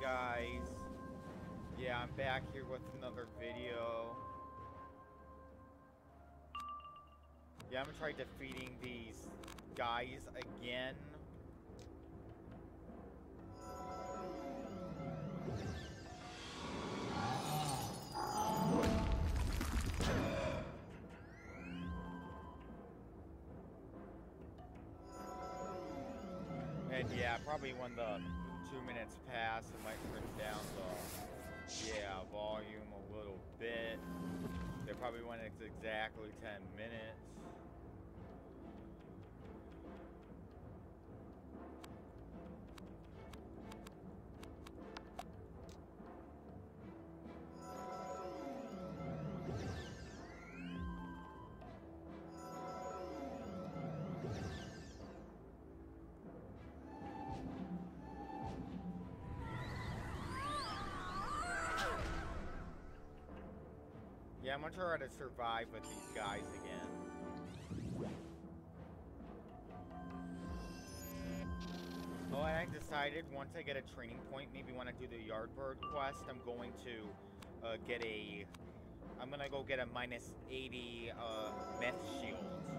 guys. Yeah, I'm back here with another video. Yeah, I'm gonna try defeating these guys again. And yeah, probably when the 2 minutes pass, it might turn down the volume a little bit. They probably when it's exactly 10 minutes. Yeah, I'm gonna try to survive with these guys again. Oh, and I decided once I get a training point, maybe when I do the Yardbird quest, I'm going to I'm gonna go get a minus 80 meth shield.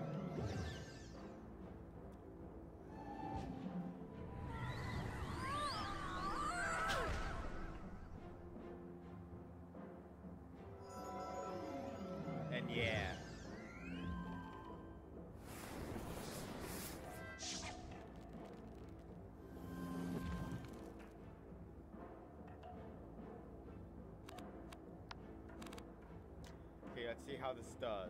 And yeah. Okay, let's see how this does.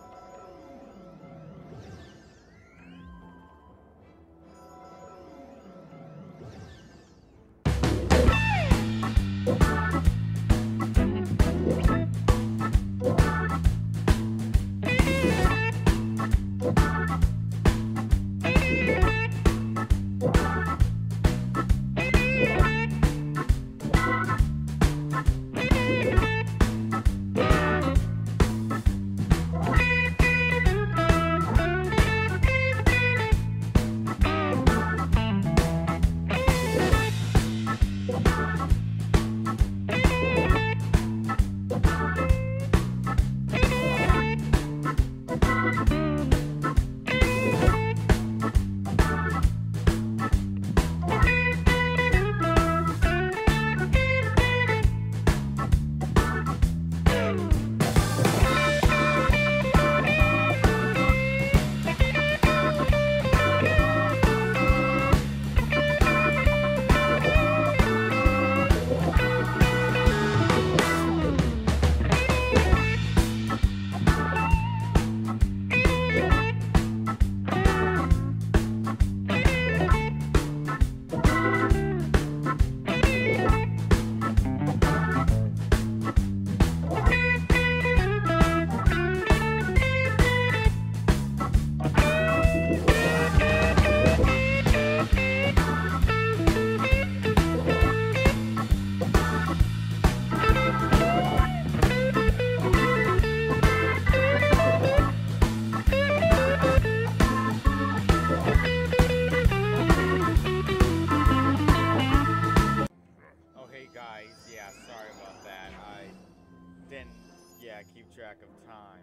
Keep track of time.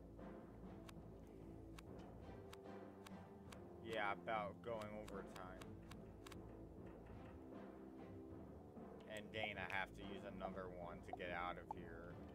Yeah, about going overtime. And Dana have to use another one to get out of here.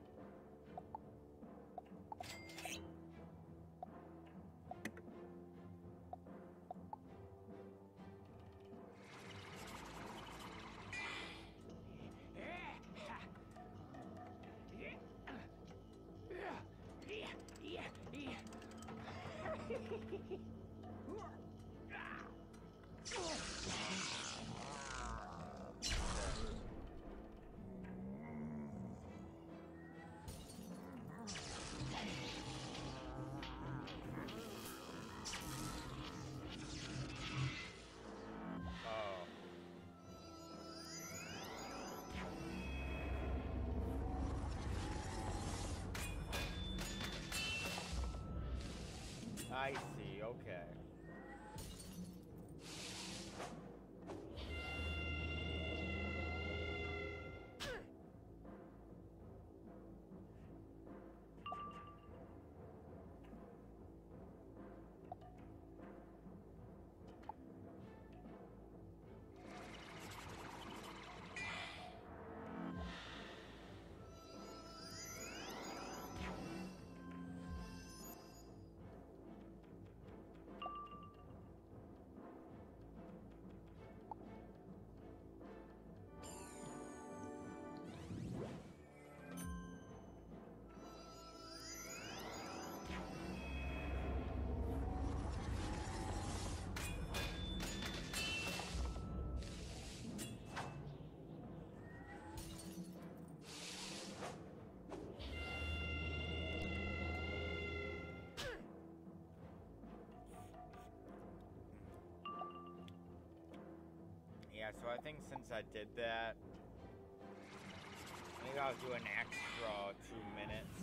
I see, okay. so I think since I did that, maybe I'll do an extra 2 minutes.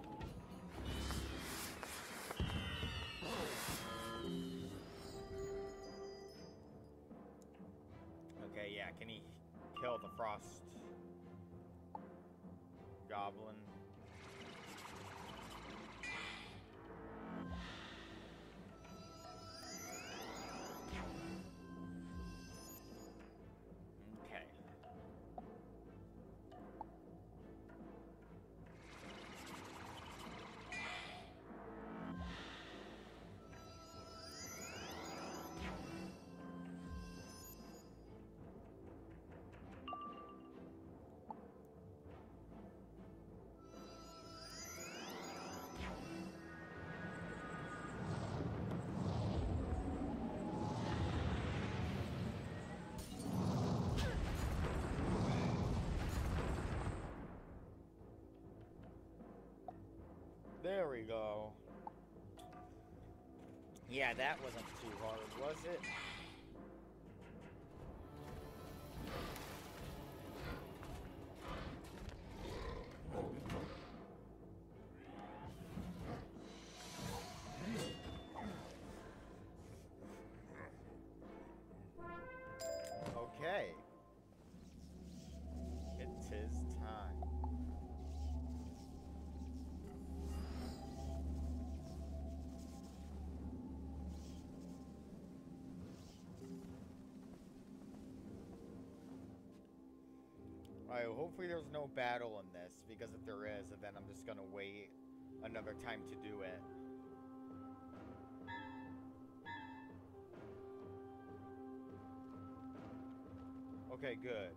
Okay, yeah, can he kill the frost goblin? Okay. There we go. Yeah, that wasn't too hard, was it? Okay. It's his time. Alright, hopefully there's no battle in this, because if there is, then I'm just gonna wait another time to do it. Okay, good.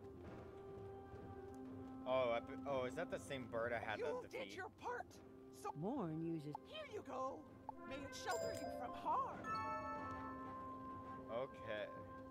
Oh, is that the same bird I had to You defeat? did your part. So Morn uses. here you go. May it shelter you from harm. Okay.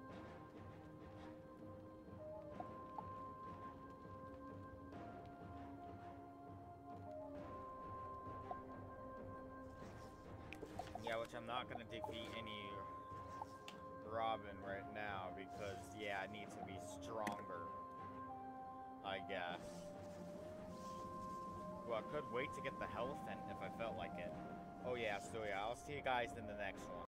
Yeah, which I'm not gonna defeat any Robin right now because, yeah, I need to be stronger, I guess. Well, I could wait to get the health in if I felt like it. Oh yeah, so yeah, I'll see you guys in the next one.